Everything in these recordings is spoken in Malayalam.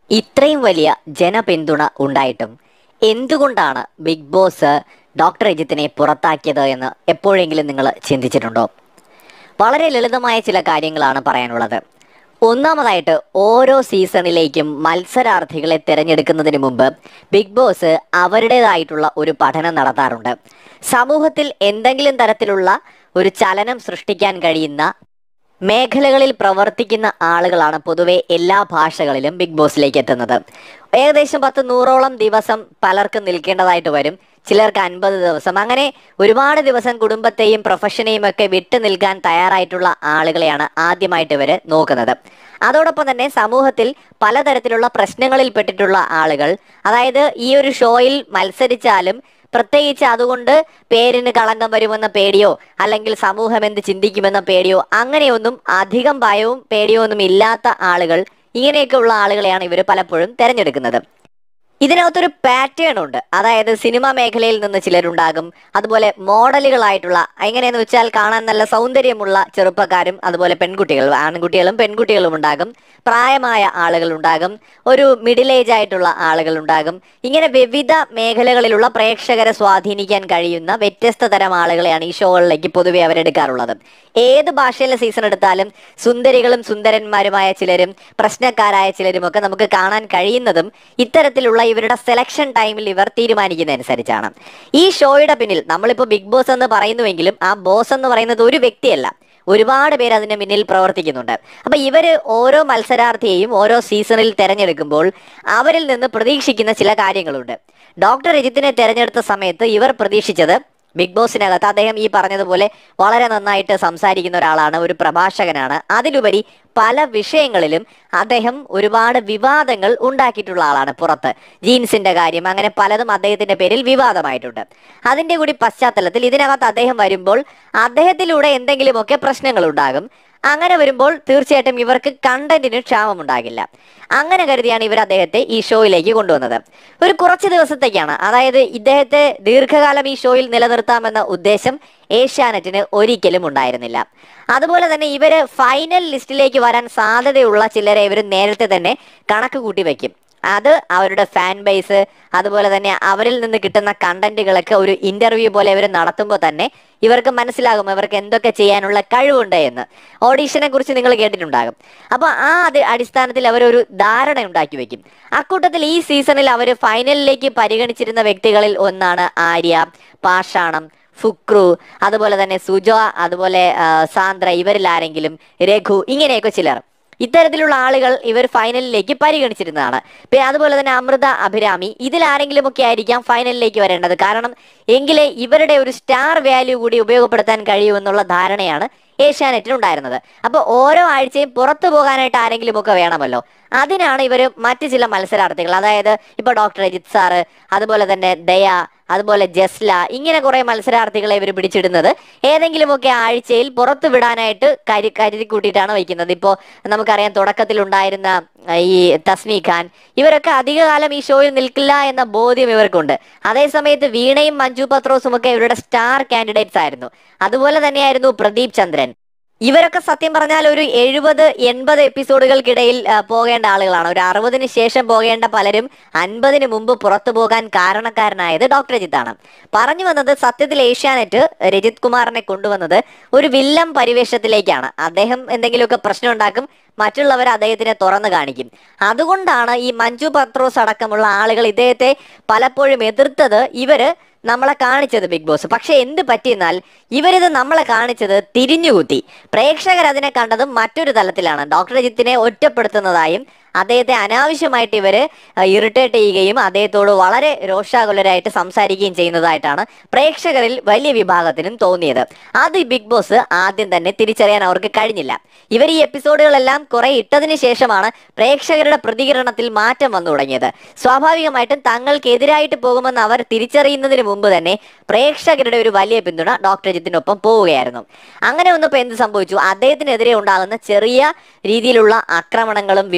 ഇത്രയും വലിയ ജനപിന്തുണ ഉണ്ടായിട്ടും എന്തുകൊണ്ടാണ് ബിഗ് ബോസ് ഡോക്ടർ രജിത്തിനെ പുറത്താക്കിയത് എന്ന് എപ്പോഴെങ്കിലും നിങ്ങൾ ചിന്തിച്ചിട്ടുണ്ടോ? വളരെ ലളിതമായ ചില കാര്യങ്ങളാണ് പറയാനുള്ളത്. ഒന്നാമതായിട്ട്, ഓരോ സീസണിലേക്കും മത്സരാർത്ഥികളെ തിരഞ്ഞെടുക്കുന്നതിന് മുമ്പ് ബിഗ് ബോസ് അവരുടേതായിട്ടുള്ള ഒരു പഠനം നടത്താറുണ്ട്. സമൂഹത്തിൽ എന്തെങ്കിലും തരത്തിലുള്ള ഒരു ചലനം സൃഷ്ടിക്കാൻ കഴിയുന്ന മേഖലകളിൽ പ്രവർത്തിക്കുന്ന ആളുകളാണ് പൊതുവെ എല്ലാ ഭാഷകളിലും ബിഗ് ബോസിലേക്ക് എത്തുന്നത്. ഏകദേശം 10-100ഓളം ദിവസം പലർക്കും നിൽക്കേണ്ടതായിട്ട് വരും. ചിലർക്ക് 50 ദിവസം. അങ്ങനെ ഒരുപാട് ദിവസം കുടുംബത്തെയും പ്രൊഫഷനെയും ഒക്കെ വിട്ടു നിൽക്കാൻ തയ്യാറായിട്ടുള്ള ആളുകളെയാണ് ആദ്യമായിട്ട് ഇവർ നോക്കുന്നത്. അതോടൊപ്പം തന്നെ സമൂഹത്തിൽ പലതരത്തിലുള്ള പ്രശ്നങ്ങളിൽ പെട്ടിട്ടുള്ള ആളുകൾ, അതായത് ഈ ഒരു ഷോയിൽ മത്സരിച്ചാലും പ്രത്യേകിച്ച് അതുകൊണ്ട് പേരിന് കളങ്കം വരുമെന്ന പേടിയോ അല്ലെങ്കിൽ സമൂഹം എന്ത് ചിന്തിക്കുമെന്ന പേടിയോ അങ്ങനെയൊന്നും അധികം ഭയവും പേടിയോ ഒന്നും ഇല്ലാത്ത ആളുകൾ, ഇങ്ങനെയൊക്കെ ഉള്ള ആളുകളെയാണ് ഇവർ പലപ്പോഴും തിരഞ്ഞെടുക്കുന്നത്. ഇതിനകത്തൊരു പാറ്റേൺ ഉണ്ട്. അതായത് സിനിമാ മേഖലയിൽ നിന്ന് ചിലരുണ്ടാകും, അതുപോലെ മോഡലുകളായിട്ടുള്ള, എങ്ങനെയെന്ന് വെച്ചാൽ കാണാൻ നല്ല സൗന്ദര്യമുള്ള ചെറുപ്പക്കാരും അതുപോലെ പെൺകുട്ടികൾ, ആൺകുട്ടികളും പെൺകുട്ടികളും ഉണ്ടാകും, പ്രായമായ ആളുകൾ ഉണ്ടാകും, ഒരു മിഡിൽ ഏജ് ആയിട്ടുള്ള ആളുകൾ ഉണ്ടാകും. ഇങ്ങനെ വിവിധ മേഖലകളിലുള്ള പ്രേക്ഷകരെ സ്വാധീനിക്കാൻ കഴിയുന്ന വ്യത്യസ്ത തരം ആളുകളെയാണ് ഈ ഷോകളിലേക്ക് പൊതുവെ അവരെടുക്കാറുള്ളത്. ഏത് ഭാഷയിലെ സീസൺ എടുത്താലും സുന്ദരികളും സുന്ദരന്മാരുമായ ചിലരും പ്രശ്നക്കാരായ ചിലരും ഒക്കെ നമുക്ക് കാണാൻ കഴിയുന്നതും ഇത്തരത്തിലുള്ള ഇവരുടെ സെലക്ഷൻ ടൈമിൽ ഇവർ തീരുമാനിക്കുന്നതനുസരിച്ചാണ്. ഈ ഷോയുടെ പിന്നിൽ നമ്മളിപ്പോൾ ബിഗ് ബോസ് എന്ന് പറയുന്നുവെങ്കിലും ആ ബോസ് എന്ന് പറയുന്നത് ഒരു വ്യക്തിയല്ല, ഒരുപാട് പേര് അതിന് പിന്നിൽ പ്രവർത്തിക്കുന്നുണ്ട്. അപ്പൊ ഇവര് ഓരോ മത്സരാർത്ഥിയെയും ഓരോ സീസണിൽ തെരഞ്ഞെടുക്കുമ്പോൾ അവരിൽ നിന്ന് പ്രതീക്ഷിക്കുന്ന ചില കാര്യങ്ങളുണ്ട്. ഡോക്ടർ രജിത്തിനെ തെരഞ്ഞെടുത്ത സമയത്ത് ഇവർ പ്രതീക്ഷിച്ചത് ബിഗ് ബോസിനകത്ത് അദ്ദേഹം ഈ പറഞ്ഞതുപോലെ വളരെ നന്നായിട്ട് സംസാരിക്കുന്ന ഒരാളാണ്, ഒരു പ്രഭാഷകനാണ്. അതിലുപരി പല വിഷയങ്ങളിലും അദ്ദേഹം ഒരുപാട് വിവാദങ്ങൾ ഉണ്ടാക്കിയിട്ടുള്ള ആളാണ്. പുറത്ത് ജീൻസിന്റെ കാര്യം, അങ്ങനെ പലതും അദ്ദേഹത്തിന്റെ പേരിൽ വിവാദമായിട്ടുണ്ട്. അതിന്റെ കൂടി പശ്ചാത്തലത്തിൽ ഇതിനകത്ത് അദ്ദേഹം വരുമ്പോൾ അദ്ദേഹത്തിലൂടെ എന്തെങ്കിലുമൊക്കെ പ്രശ്നങ്ങൾ ഉണ്ടാകും. അങ്ങനെ വരുമ്പോൾ തീർച്ചയായിട്ടും ഇവർക്ക് കണ്ടന്റിന് ക്ഷാമമുണ്ടാകില്ല. അങ്ങനെ കരുതിയാണ് ഇവർ അദ്ദേഹത്തെ ഈ ഷോയിലേക്ക് കൊണ്ടുവന്നത്. ഒരു കുറച്ച് ദിവസത്തേക്കാണ്. അതായത് ഇദ്ദേഹത്തെ ദീർഘകാലം ഈ ഷോയിൽ നിലനിർത്താമെന്ന ഉദ്ദേശം ഏഷ്യാനെറ്റിന് ഒരിക്കലും ഉണ്ടായിരുന്നില്ല. അതുപോലെ തന്നെ ഇവര് ഫൈനൽ ലിസ്റ്റിലേക്ക് വരാൻ സാധ്യതയുള്ള ചിലരെ ഇവർ നേരത്തെ തന്നെ കണക്ക് കൂട്ടി വെക്കും. അത് അവരുടെ ഫാൻ ബേസ്, അതുപോലെ തന്നെ അവരിൽ നിന്ന് കിട്ടുന്ന കണ്ടന്റുകളൊക്കെ ഒരു ഇന്റർവ്യൂ പോലെ ഇവർ നടത്തുമ്പോൾ തന്നെ ഇവർക്ക് മനസ്സിലാകും ഇവർക്ക് എന്തൊക്കെ ചെയ്യാനുള്ള കഴിവുണ്ട് എന്ന്. ഓഡീഷനെ കുറിച്ച് നിങ്ങൾ കേട്ടിട്ടുണ്ടാകും. അപ്പൊ ആ അടിസ്ഥാനത്തിൽ അവരൊരു ധാരണ ഉണ്ടാക്കി വെക്കും. അക്കൂട്ടത്തിൽ ഈ സീസണിൽ അവർ ഫൈനലിലേക്ക് പരിഗണിച്ചിരുന്ന വ്യക്തികളിൽ ഒന്നാണ് ആര്യ, പാഷാണം, ഫുക്രു, അതുപോലെ തന്നെ സുജോ, അതുപോലെ സാന്ദ്ര, ഇവരിൽ ആരെങ്കിലും, രഘു, ഇങ്ങനെയൊക്കെ ചിലർ. ഇത്തരത്തിലുള്ള ആളുകൾ ഇവർ ഫൈനലിലേക്ക് പരിഗണിച്ചിരുന്നതാണ്. പിന്നെ അതുപോലെ തന്നെ അമൃത, അഭിരാമി, ഇതിലാരെങ്കിലും ഒക്കെ ആയിരിക്കാം ഫൈനലിലേക്ക് വരേണ്ടത്. കാരണം എങ്കിലേ ഇവരുടെ ഒരു സ്റ്റാർ വാല്യൂ കൂടി ഉപയോഗപ്പെടുത്താൻ കഴിയുമെന്നുള്ള ധാരണയാണ് ഏഷ്യാനെറ്റിനുണ്ടായിരുന്നത്. അപ്പോൾ ഓരോ ആഴ്ചയും പുറത്തു പോകാനായിട്ട് ആരെങ്കിലും ഒക്കെ വേണമല്ലോ. അതിനാണ് ഇവർ മറ്റു ചില മത്സരാർത്ഥികൾ, അതായത് ഇപ്പൊ ഡോക്ടർ രജിത് സാറ്, അതുപോലെ തന്നെ ദയ, അതുപോലെ ജസ്ല, ഇങ്ങനെ കുറെ മത്സരാർത്ഥികളെ ഇവർ പിടിച്ചിടുന്നത് ഏതെങ്കിലുമൊക്കെ ആഴ്ചയിൽ പുറത്തു വിടാനായിട്ട് കരുതി കൂട്ടിയിട്ടാണ് വയ്ക്കുന്നത്. ഇപ്പോൾ നമുക്കറിയാം തുടക്കത്തിൽ ഉണ്ടായിരുന്ന ഈ തസ്മി ഖാൻ, ഇവരൊക്കെ അധികകാലം ഈ ഷോയിൽ നിൽക്കില്ല എന്ന ബോധ്യം ഇവർക്കുണ്ട്. അതേസമയത്ത് വീണയും മഞ്ജു പത്രോസും ഒക്കെ ഇവരുടെ സ്റ്റാർ കാൻഡിഡേറ്റ്സ് ആയിരുന്നു. അതുപോലെ തന്നെയായിരുന്നു പ്രദീപ് ചന്ദ്രൻ. ഇവരൊക്കെ സത്യം പറഞ്ഞാൽ ഒരു 70-80 എപ്പിസോഡുകൾക്കിടയിൽ പോകേണ്ട ആളുകളാണ്. ഒരു 60-ന് ശേഷം പോകേണ്ട പലരും 50-ന് മുമ്പ് പുറത്തു പോകാൻ കാരണക്കാരനായത് ഡോക്ടർ രജിത്താണ്. പറഞ്ഞു വന്നത്, സത്യത്തിൽ ഏഷ്യാനെറ്റ് രജിത് കുമാറിനെ കൊണ്ടുവന്നത് ഒരു വില്ലൻ പരിവേഷത്തിലേക്കാണ്. അദ്ദേഹം എന്തെങ്കിലുമൊക്കെ പ്രശ്നം ഉണ്ടാക്കും, മറ്റുള്ളവർ അദ്ദേഹത്തിനെ തുറന്നു കാണിക്കും. അതുകൊണ്ടാണ് ഈ മഞ്ജു പത്രോസ് അടക്കമുള്ള ആളുകൾ ഇദ്ദേഹത്തെ പലപ്പോഴും എതിർത്തത്. ഇവര് നമ്മളെ കാണിച്ചത് ബിഗ് ബോസ്. പക്ഷെ എന്ത് പറ്റിയെന്നാൽ ഇവരിത് നമ്മളെ കാണിച്ചത് തിരിഞ്ഞുകുത്തി. പ്രേക്ഷകർ അതിനെ കണ്ടതും മറ്റൊരു തലത്തിലാണ്. ഡോക്ടർ രജിത്തിനെ ഒറ്റപ്പെടുത്തുന്നതായും അദ്ദേഹത്തെ അനാവശ്യമായിട്ട് ഇവര് ഇറിറ്റേറ്റ് ചെയ്യുകയും അദ്ദേഹത്തോട് വളരെ രോഷാകുലരായിട്ട് സംസാരിക്കുകയും ചെയ്യുന്നതായിട്ടാണ് പ്രേക്ഷകരിൽ വലിയ വിഭാഗത്തിനും തോന്നിയത്. അത് ബിഗ് ബോസ് ആദ്യം തന്നെ തിരിച്ചറിയാൻ അവർക്ക് കഴിഞ്ഞില്ല. ഇവർ ഈ എപ്പിസോഡുകളെല്ലാം കുറെ ഇട്ടതിന് ശേഷമാണ് പ്രേക്ഷകരുടെ പ്രതികരണത്തിൽ മാറ്റം വന്നു തുടങ്ങിയത്. സ്വാഭാവികമായിട്ടും തങ്ങൾക്കെതിരായിട്ട് പോകുമെന്ന് അവർ തിരിച്ചറിയുന്നതിന് മുമ്പ് തന്നെ പ്രേക്ഷകരുടെ ഒരു വലിയ പിന്തുണ ഡോക്ടർ രജിത്തിനൊപ്പം പോവുകയായിരുന്നു. അങ്ങനെ വന്നപ്പോൾ എന്ത് സംഭവിച്ചു? അദ്ദേഹത്തിനെതിരെ ഉണ്ടാകുന്ന ചെറിയ രീതിയിലുള്ള ആക്രമണങ്ങളും വിമർശനങ്ങളും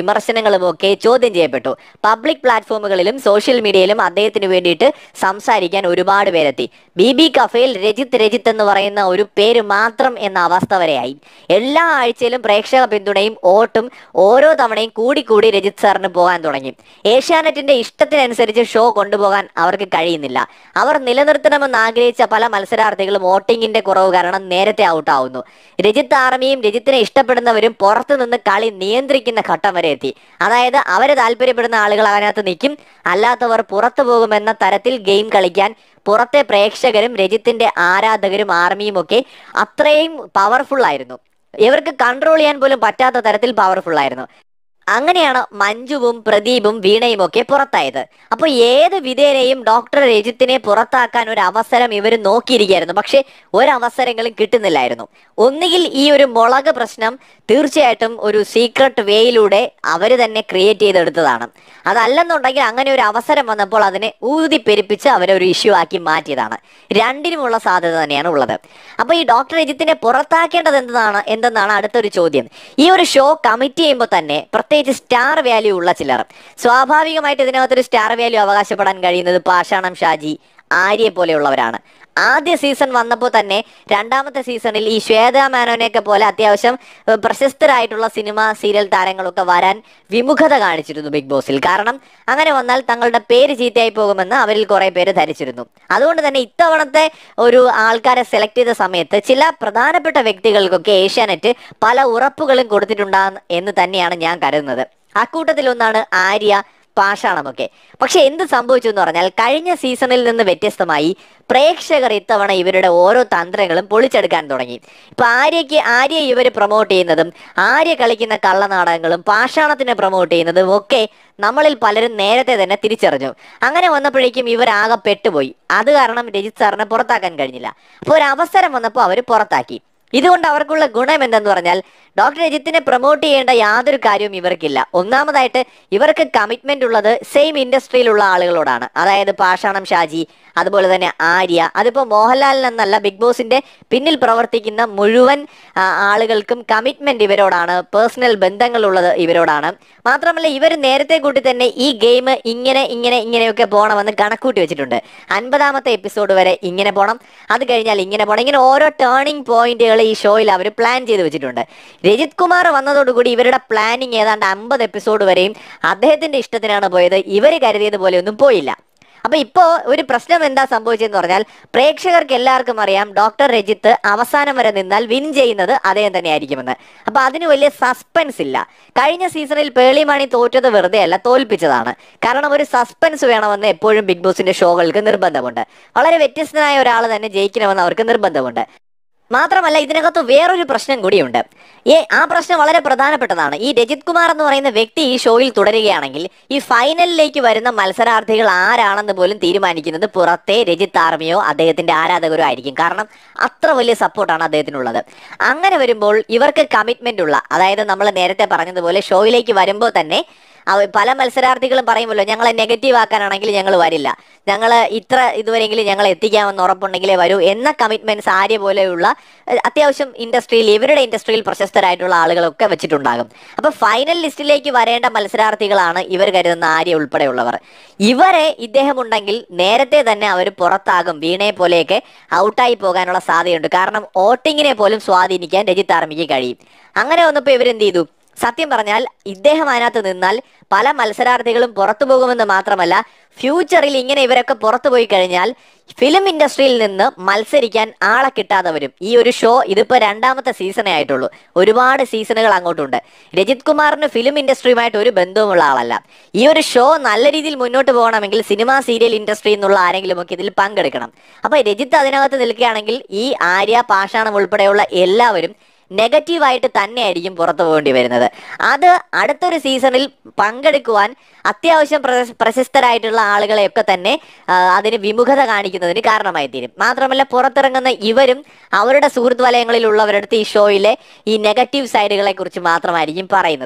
വിമർശനങ്ങളും ഒക്കെ ചോദ്യം ചെയ്യപ്പെട്ടു. പബ്ലിക് പ്ലാറ്റ്ഫോമുകളിലും സോഷ്യൽ മീഡിയയിലും അദ്ദേഹത്തിന് വേണ്ടിയിട്ട് സംസാരിക്കാൻ ഒരുപാട് പേരെത്തി. BB കഫേയിൽ രജിത്ത് രജിത്ത് എന്ന് പറയുന്ന ഒരു പേര് മാത്രം എന്ന അവസ്ഥ വരെയായി. എല്ലാ ആഴ്ചയിലും പ്രേക്ഷക പിന്തുണയും വോട്ടും ഓരോ തവണയും കൂടി രജിത്ത് സാറിന് പോകാൻ തുടങ്ങി. ഏഷ്യാനെറ്റിന്റെ ഇഷ്ടത്തിനനുസരിച്ച് ഷോ കൊണ്ടുപോകാൻ അവർക്ക് കഴിയുന്നില്ല. അവർ നിലനിർത്തണമെന്ന് ആഗ്രഹിച്ച പല മത്സരാർത്ഥികളും വോട്ടിങ്ങിന്റെ കുറവ് കാരണം നേരത്തെ ഔട്ടാവുന്നു. രജിത്ത് ആർമിയും രജിത്തിനെ ഇഷ്ടപ്പെടുന്നവരും പുറത്തു നിന്ന് കളി നിയന്ത്രിക്കുന്ന ഘട്ടം വരെ എത്തി. അതായത് അവര് താല്പര്യപ്പെടുന്ന ആളുകൾ അതിനകത്ത് നിൽക്കും, അല്ലാത്തവർ പുറത്തു പോകുമെന്ന തരത്തിൽ ഗെയിം കളിക്കാൻ പുറത്തെ പ്രേക്ഷകരും രജിത്തിന്റെ ആരാധകരും ആർമിയും ഒക്കെ അത്രയും പവർഫുൾ ആയിരുന്നു. ഇവർക്ക് കൺട്രോൾ ചെയ്യാൻ പോലും പറ്റാത്ത തരത്തിൽ പവർഫുൾ ആയിരുന്നു. അങ്ങനെയാണ് മഞ്ജുവും പ്രദീപും വീണയും ഒക്കെ പുറത്തായത്. അപ്പൊ ഏത് വിധേനയും ഡോക്ടർ രജിത്തിനെ പുറത്താക്കാൻ ഒരു അവസരം ഇവർ നോക്കിയിരിക്കുകയായിരുന്നു. പക്ഷെ ഒരവസരങ്ങളും കിട്ടുന്നില്ലായിരുന്നു. ഒന്നുകിൽ ഈ ഒരു മുളക് പ്രശ്നം തീർച്ചയായിട്ടും ഒരു സീക്രട്ട് വേയിലൂടെ അവര് തന്നെ ക്രിയേറ്റ് ചെയ്തെടുത്തതാണ്. അതല്ലെന്നുണ്ടെങ്കിൽ അങ്ങനെ ഒരു അവസരം വന്നപ്പോൾ അതിനെ ഊതിപ്പെരിപ്പിച്ച് അവരൊരു ഇഷ്യൂ ആക്കി മാറ്റിയതാണ്. രണ്ടിനുമുള്ള സാധ്യത തന്നെയാണ് ഉള്ളത്. അപ്പൊ ഈ ഡോക്ടർ രജിത്തിനെ പുറത്താക്കേണ്ടത് എന്തെന്നാണ് അടുത്തൊരു ചോദ്യം. ഈ ഒരു ഷോ കമ്മിറ്റ് ചെയ്യുമ്പോൾ തന്നെ പ്രത്യേകിച്ച് സ്റ്റാർ വാല്യൂ ഉള്ള ചിലർ, സ്വാഭാവികമായിട്ട് ഇതിനകത്തൊരു സ്റ്റാർ വാല്യൂ അവകാശപ്പെടാൻ കഴിയുന്നത് പാഷാണം ഷാജി, ആര്യെ പോലെയുള്ളവരാണ്. ആദ്യ സീസൺ വന്നപ്പോൾ തന്നെ രണ്ടാമത്തെ സീസണിൽ ഈ ശ്വേതാ മേനോനെയൊക്കെ പോലെ അത്യാവശ്യം പ്രശസ്തരായിട്ടുള്ള സിനിമ സീരിയൽ താരങ്ങളൊക്കെ വരാൻ വിമുഖത കാണിച്ചിരുന്നു ബിഗ് ബോസിൽ. കാരണം അങ്ങനെ വന്നാൽ തങ്ങളുടെ പേര് ചീത്തയായി പോകുമെന്ന് അവരിൽ കുറെ പേര് ധരിച്ചിരുന്നു. അതുകൊണ്ട് തന്നെ ഇത്തവണത്തെ ഒരു ആൾക്കാരെ സെലക്ട് ചെയ്ത സമയത്ത് ചില പ്രധാനപ്പെട്ട വ്യക്തികൾക്കൊക്കെ ഏഷ്യാനെറ്റ് പല ഉറപ്പുകളും കൊടുത്തിട്ടുണ്ടാകും എന്ന് തന്നെയാണ് ഞാൻ കരുതുന്നത്. അക്കൂട്ടത്തിലൊന്നാണ് ആര്യ, പാഷാണമൊക്കെ. പക്ഷെ എന്ത് സംഭവിച്ചു എന്ന് പറഞ്ഞാൽ കഴിഞ്ഞ സീസണിൽ നിന്ന് വ്യത്യസ്തമായി പ്രേക്ഷകർ ഇത്തവണ ഇവരുടെ ഓരോ തന്ത്രങ്ങളും പൊളിച്ചെടുക്കാൻ തുടങ്ങി. ഇപ്പൊ ആര്യ ഇവർ പ്രൊമോട്ട് ചെയ്യുന്നതും ആര്യ കളിക്കുന്ന കള്ളനാടകങ്ങളും പാഷാണത്തിനെ പ്രൊമോട്ട് ചെയ്യുന്നതും ഒക്കെ നമ്മളിൽ പലരും നേരത്തെ തന്നെ തിരിച്ചറിഞ്ഞു. അങ്ങനെ വന്നപ്പോഴേക്കും ഇവരാകെ പെട്ടുപോയി. അത് കാരണം രജിത് സാറിനെ പുറത്താക്കാൻ കഴിഞ്ഞില്ല. അപ്പോൾ ഒരു അവസരം വന്നപ്പോൾ അവർ പുറത്താക്കി. ഇതുകൊണ്ട് അവർക്കുള്ള ഗുണം എന്തെന്ന് പറഞ്ഞാൽ ഡോക്ടർ രജിത്തിനെ പ്രൊമോട്ട് ചെയ്യേണ്ട യാതൊരു കാര്യവും ഇവർക്കില്ല. ഒന്നാമതായിട്ട് ഇവർക്ക് കമ്മിറ്റ്മെന്റ് ഉള്ളത് സെയിം ഇൻഡസ്ട്രിയിലുള്ള ആളുകളോടാണ്. അതായത് പാഷാണം ഷാജി, അതുപോലെ തന്നെ ആര്യ, അതിപ്പോ മോഹൻലാലിനെന്നല്ല ബിഗ് ബോസിന്റെ പിന്നിൽ പ്രവർത്തിക്കുന്ന മുഴുവൻ ആളുകൾക്കും കമ്മിറ്റ്മെന്റ് ഇവരോടാണ്, പേഴ്സണൽ ബന്ധങ്ങളുള്ളത് ഇവരോടാണ്. മാത്രമല്ല ഇവർ നേരത്തെ കൂട്ടി തന്നെ ഈ ഗെയിം ഇങ്ങനെയൊക്കെ പോകണമെന്ന് കണക്കൂട്ടി വെച്ചിട്ടുണ്ട്. 50ാമത്തെ എപ്പിസോഡ് വരെ ഇങ്ങനെ പോകണം, അത് കഴിഞ്ഞാൽ ഇങ്ങനെ പോകണം, ഇങ്ങനെ ഓരോ ടേണിംഗ് പോയിന്റുകൾ ഈ ഷോയിൽ അവർ പ്ലാൻ ചെയ്ത് വെച്ചിട്ടുണ്ട്. രജിത് കുമാർ വന്നതോടുകൂടി ഇവരുടെ പ്ലാനിങ് ഏതാണ്ട് 50 എപ്പിസോഡ് വരെയും അദ്ദേഹത്തിന്റെ ഇഷ്ടത്തിനാണ് പോയത്. ഇവർ കരുതിയത് പോലെ ഒന്നും പോയില്ല. അപ്പൊ ഇപ്പോ ഒരു പ്രശ്നം എന്താ സംഭവിച്ചതെന്ന് പറഞ്ഞാൽ പ്രേക്ഷകർക്ക് എല്ലാവർക്കും അറിയാം ഡോക്ടർ രജിത്ത് അവസാനം വരെ നിന്നാൽ വിൻ ചെയ്യുന്നത് അദ്ദേഹം തന്നെ ആയിരിക്കുമെന്ന്. അപ്പൊ അതിന് വലിയ സസ്പെൻസ് ഇല്ല. കഴിഞ്ഞ സീസണിൽ പേളിമാണി തോറ്റത് വെറുതെ അല്ല, തോൽപ്പിച്ചതാണ്. കാരണം ഒരു സസ്പെൻസ് വേണമെന്ന് എപ്പോഴും ബിഗ് ബോസിന്റെ ഷോകൾക്ക് നിർബന്ധമുണ്ട്. വളരെ വ്യത്യസ്തനായ ഒരാൾ തന്നെ ജയിക്കണമെന്ന് അവർക്ക് നിർബന്ധമുണ്ട്. മാത്രമല്ല ഇതിനകത്ത് വേറൊരു പ്രശ്നം കൂടിയുണ്ട്. ആ പ്രശ്നം വളരെ പ്രധാനപ്പെട്ടതാണ്. ഈ രജിത് കുമാർ എന്ന് പറയുന്ന വ്യക്തി ഈ ഷോയിൽ തുടരുകയാണെങ്കിൽ ഈ ഫൈനലിലേക്ക് വരുന്ന മത്സരാർത്ഥികൾ ആരാണെന്ന് പോലും തീരുമാനിക്കുന്നത് പുറത്തെ രജിത് ആർമിയോ അദ്ദേഹത്തിന്റെ ആരാധകരോ ആയിരിക്കും. കാരണം അത്ര വലിയ സപ്പോർട്ടാണ് അദ്ദേഹത്തിനുള്ളത്. അങ്ങനെ വരുമ്പോൾ ഇവർക്ക് കമ്മിറ്റ്മെന്റ് ഉള്ള, അതായത് നമ്മൾ നേരത്തെ പറഞ്ഞതുപോലെ ഷോയിലേക്ക് വരുമ്പോൾ തന്നെ പല മത്സരാർത്ഥികളും പറയുമല്ലോ ഞങ്ങളെ നെഗറ്റീവ് ആക്കാനാണെങ്കിൽ ഞങ്ങൾ വരില്ല, ഞങ്ങൾ ഇത്ര ഇതുവരെയെങ്കിലും ഞങ്ങൾ എത്തിക്കാമെന്ന് ഉറപ്പുണ്ടെങ്കിലേ വരൂ എന്ന കമ്മിറ്റ്മെന്റ്സ് ആര്യ പോലെയുള്ള അത്യാവശ്യം ഇവരുടെ ഇൻഡസ്ട്രിയിൽ പ്രശസ്തരായിട്ടുള്ള ആളുകളൊക്കെ വെച്ചിട്ടുണ്ടാകും. അപ്പൊ ഫൈനൽ ലിസ്റ്റിലേക്ക് വരേണ്ട മത്സരാർത്ഥികളാണ് ഇവർ കരുതുന്ന ആര്യ ഉൾപ്പെടെയുള്ളവർ. ഇവരെ ഇദ്ദേഹം ഉണ്ടെങ്കിൽ നേരത്തെ തന്നെ അവർ പുറത്താകും. വീണയെ പോലെയൊക്കെ ഔട്ടായി പോകാനുള്ള സാധ്യതയുണ്ട്. കാരണം വോട്ടിങ്ങിനെ പോലും സ്വാധീനിക്കാൻ രജിത് ആർമിക്ക് കഴിയും. അങ്ങനെ വന്നപ്പോൾ ഇവരെന്ത് ചെയ്തു? സത്യം പറഞ്ഞാൽ ഇദ്ദേഹം അതിനകത്ത് നിന്നാൽ പല മത്സരാർത്ഥികളും പുറത്തു പോകുമെന്ന് മാത്രമല്ല ഫ്യൂച്ചറിൽ ഇങ്ങനെ ഇവരൊക്കെ പുറത്തു പോയി കഴിഞ്ഞാൽ ഫിലിം ഇൻഡസ്ട്രിയിൽ നിന്ന് മത്സരിക്കാൻ ആളെ കിട്ടാതെ വരും. ഈ ഒരു ഷോ ഇതിപ്പോ 2ാമത്തെ സീസണേ ആയിട്ടുള്ളൂ. ഒരുപാട് സീസണുകൾ അങ്ങോട്ടുണ്ട്. രജിത് കുമാറിന് ഫിലിം ഇൻഡസ്ട്രിയുമായിട്ട് ഒരു ബന്ധവുമുള്ള ആളല്ല. ഈ ഒരു ഷോ നല്ല രീതിയിൽ മുന്നോട്ട് പോകണമെങ്കിൽ സിനിമ സീരിയൽ ഇൻഡസ്ട്രിയിൽ നിന്നുള്ള ആരെങ്കിലും ഒക്കെ ഇതിൽ പങ്കെടുക്കണം. അപ്പൊ രജിത്ത് അതിനകത്ത് നിൽക്കുകയാണെങ്കിൽ ഈ ആര്യ, പാഷാണം ഉൾപ്പെടെയുള്ള എല്ലാവരും നെഗറ്റീവായിട്ട് തന്നെയായിരിക്കും പുറത്തു പോകേണ്ടി വരുന്നത്. അത് അടുത്തൊരു സീസണിൽ പങ്കെടുക്കുവാൻ അത്യാവശ്യം പ്രശസ്തരായിട്ടുള്ള ആളുകളെയൊക്കെ തന്നെ അതിന് വിമുഖത കാണിക്കുന്നതിന് കാരണമായി തീരും. മാത്രമല്ല പുറത്തിറങ്ങുന്ന ഇവരും അവരുടെ സുഹൃത്ത് വലയങ്ങളിലുള്ളവരടുത്ത് ഈ ഷോയിലെ ഈ നെഗറ്റീവ് സൈഡുകളെ കുറിച്ച് മാത്രമായിരിക്കും പറയുന്നത്.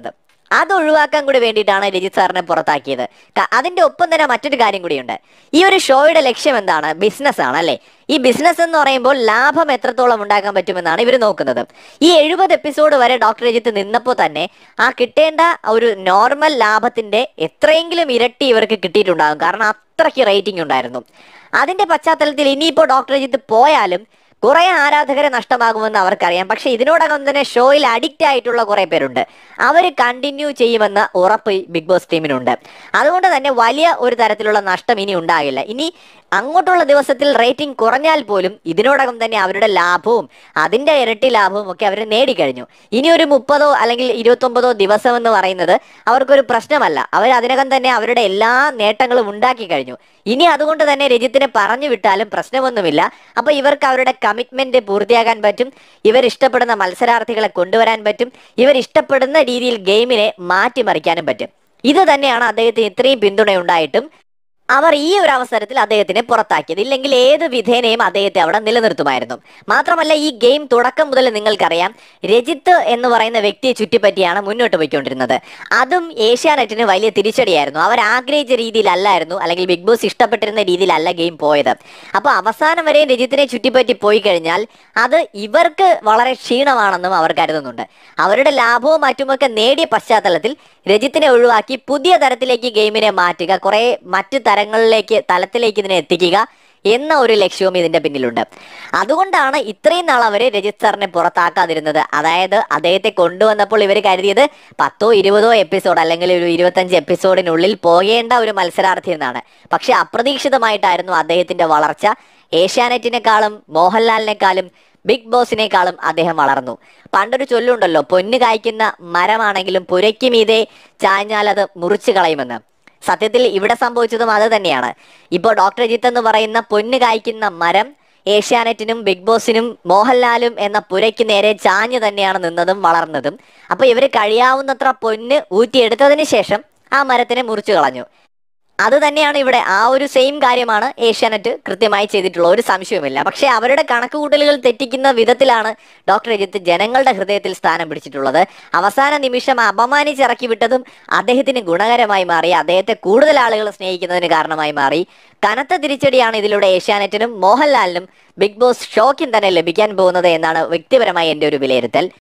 അത് ഒഴിവാക്കാൻ കൂടി വേണ്ടിയിട്ടാണ് രജിത് സാറിനെ പുറത്താക്കിയത്. അതിന്റെ ഒപ്പം തന്നെ മറ്റൊരു കാര്യം കൂടിയുണ്ട്. ഈ ഒരു ഷോയുടെ ലക്ഷ്യം എന്താണ്? ബിസിനസ് ആണ് അല്ലെ? ഈ ബിസിനസ് എന്ന് പറയുമ്പോൾ ലാഭം എത്രത്തോളം ഉണ്ടാക്കാൻ പറ്റുമെന്നാണ് ഇവർ നോക്കുന്നത്. ഈ 70 എപ്പിസോഡ് വരെ ഡോക്ടർ രജിത്ത് നിന്നപ്പോൾ തന്നെ ആ കിട്ടേണ്ട ഒരു നോർമൽ ലാഭത്തിന്റെ എത്രയെങ്കിലും ഇരട്ടി ഇവർക്ക് കിട്ടിയിട്ടുണ്ടാകും. കാരണം അത്രയ്ക്ക് റേറ്റിംഗ് ഉണ്ടായിരുന്നു. അതിന്റെ പശ്ചാത്തലത്തിൽ ഇനിയിപ്പോൾ ഡോക്ടർ രജിത്ത് പോയാലും കുറെ ആരാധകരെ നഷ്ടമാകുമെന്ന് അവർക്കറിയാം. പക്ഷെ ഇതിനോടകം തന്നെ ഷോയിൽ അഡിക്റ്റ് ആയിട്ടുള്ള കുറെ പേരുണ്ട്. അവർ കണ്ടിന്യൂ ചെയ്യുമെന്ന ഉറപ്പ് ബിഗ് ബോസ് ടീമിനുണ്ട്. അതുകൊണ്ട് തന്നെ വലിയ ഒരു തരത്തിലുള്ള നഷ്ടം ഇനി ഉണ്ടാകില്ല. ഇനി അങ്ങോട്ടുള്ള ദിവസത്തിൽ റേറ്റിംഗ് കുറഞ്ഞാൽ പോലും ഇതിനോടകം തന്നെ അവരുടെ ലാഭവും അതിന്റെ ഇരട്ടി ലാഭവും ഒക്കെ അവർ നേടിക്കഴിഞ്ഞു. ഇനി ഒരു 30 അല്ലെങ്കിൽ 29 ദിവസം എന്ന് പറയുന്നത് അവർക്കൊരു പ്രശ്നമല്ല. അവർ അതിനകം തന്നെ അവരുടെ എല്ലാ നേട്ടങ്ങളും ഉണ്ടാക്കി കഴിഞ്ഞു. ഇനി അതുകൊണ്ട് തന്നെ രജിത്തിനെ പറഞ്ഞു വിട്ടാലും പ്രശ്നമൊന്നുമില്ല. അപ്പൊ ഇവർക്ക് അവരുടെ കമ്മിറ്റ്മെന്റ് പൂർത്തിയാക്കാൻ പറ്റും. ഇവർ ഇഷ്ടപ്പെടുന്ന മത്സരാർത്ഥികളെ കൊണ്ടുവരാൻ പറ്റും. ഇവർ ഇഷ്ടപ്പെടുന്ന രീതിയിൽ ഗെയിമിനെ മാറ്റിമറിക്കാനും പറ്റും. ഇത് തന്നെയാണ് അദ്ദേഹത്തിന് ഇത്രയും പിന്തുണയുണ്ടായിട്ടും അവർ ഈ ഒരു അവസരത്തിൽ അദ്ദേഹത്തിനെ പുറത്താക്കിയത്. ഇല്ലെങ്കിൽ ഏത് വിധേനയും അദ്ദേഹത്തെ അവിടെ നിലനിർത്തുമായിരുന്നു. മാത്രമല്ല, ഈ ഗെയിം തുടക്കം മുതൽ നിങ്ങൾക്കറിയാം രജിത്ത് എന്ന് പറയുന്ന വ്യക്തിയെ ചുറ്റിപ്പറ്റിയാണ് മുന്നോട്ട് പോയിക്കൊണ്ടിരുന്നത്. അതും ഏഷ്യാനെറ്റിന് വലിയ തിരിച്ചടിയായിരുന്നു. അവർ ആഗ്രഹിച്ച രീതിയിലല്ലായിരുന്നു, അല്ലെങ്കിൽ ബിഗ് ബോസ് ഇഷ്ടപ്പെട്ടിരുന്ന രീതിയിലല്ല ഗെയിം പോയത്. അപ്പോൾ അവസാനം വരെ രജിത്തിനെ ചുറ്റിപ്പറ്റി പോയി കഴിഞ്ഞാൽ അത് ഇവർക്ക് വളരെ ക്ഷീണമാണെന്നും അവർ കരുതുന്നുണ്ട്. അവരുടെ ലാഭവും മറ്റുമൊക്കെ നേടിയ പശ്ചാത്തലത്തിൽ രജിത്തിനെ ഒഴിവാക്കി പുതിയ തരത്തിലേക്ക് ഗെയിമിനെ മാറ്റുക, കുറെ മറ്റ് തലത്തിലേക്ക് ഇതിനെ എത്തിക്കുക എന്ന ഒരു ലക്ഷ്യവും ഇതിന്റെ പിന്നിലുണ്ട്. അതുകൊണ്ടാണ് ഇത്രയും നാൾ അവര് രജിത് സാറിനെ പുറത്താക്കാതിരുന്നത്. അതായത് അദ്ദേഹത്തെ കൊണ്ടുവന്നപ്പോൾ ഇവർ കരുതിയത് 10 20 എപ്പിസോഡ് അല്ലെങ്കിൽ ഒരു 25 എപ്പിസോഡിനുള്ളിൽ പോകേണ്ട ഒരു മത്സരാർത്ഥി എന്നാണ്. പക്ഷെ അപ്രതീക്ഷിതമായിട്ടായിരുന്നു അദ്ദേഹത്തിന്റെ വളർച്ച. ഏഷ്യാനെറ്റിനെക്കാളും മോഹൻലാലിനെക്കാളും ബിഗ് ബോസിനേക്കാളും അദ്ദേഹം വളർന്നു. പണ്ടൊരു ചൊല്ലുണ്ടല്ലോ, പൊന്നു കായ്ക്കുന്ന മരമാണെങ്കിലും പുരയ്ക്ക് മീതെ ചാഞ്ഞാൽ അത് മുറിച്ചു കളയുമെന്ന്. സത്യത്തിൽ ഇവിടെ സംഭവിച്ചതും അത് തന്നെയാണ്. ഇപ്പോൾ ഡോക്ടർ രജിത്ത് എന്ന് പറയുന്ന പൊന്നു കായ്ക്കുന്ന മരം ഏഷ്യാനെറ്റിനും ബിഗ് ബോസിനും മോഹൻലാലും എന്ന പുരയ്ക്ക് നേരെ ചാഞ്ഞു തന്നെയാണ് നിന്നതും വളർന്നതും. അപ്പൊ ഇവര് കഴിയാവുന്നത്ര പൊന്ന് ഊറ്റിയെടുത്തതിന് ശേഷം ആ മരത്തിനെ മുറിച്ചു കളഞ്ഞു. അത് തന്നെയാണ് ഇവിടെ. ആ ഒരു സെയിം കാര്യമാണ് ഏഷ്യാനെറ്റ് കൃത്യമായി ചെയ്തിട്ടുള്ള ഒരു സംശയവുമില്ല. പക്ഷെ അവരുടെ കണക്കുകൂട്ടലുകൾ തെറ്റിക്കുന്ന വിധത്തിലാണ് ഡോക്ടർ രജിത്ത് ജനങ്ങളുടെ ഹൃദയത്തിൽ സ്ഥാനം പിടിച്ചിട്ടുള്ളത്. അവസാന നിമിഷം അപമാനിച്ചിറക്കി വിട്ടതും അദ്ദേഹത്തിന് ഗുണകരമായി മാറി. അദ്ദേഹത്തെ കൂടുതൽ ആളുകൾ സ്നേഹിക്കുന്നതിന് കാരണമായി മാറി. കനത്ത തിരിച്ചടിയാണ് ഇതിലൂടെ ഏഷ്യാനെറ്റിനും മോഹൻലാലിനും ബിഗ് ബോസ് ഷോയ്ക്കും തന്നെ ലഭിക്കാൻ പോകുന്നത് എന്നാണ് വ്യക്തിപരമായി എൻ്റെ ഒരു വിലയിരുത്തൽ.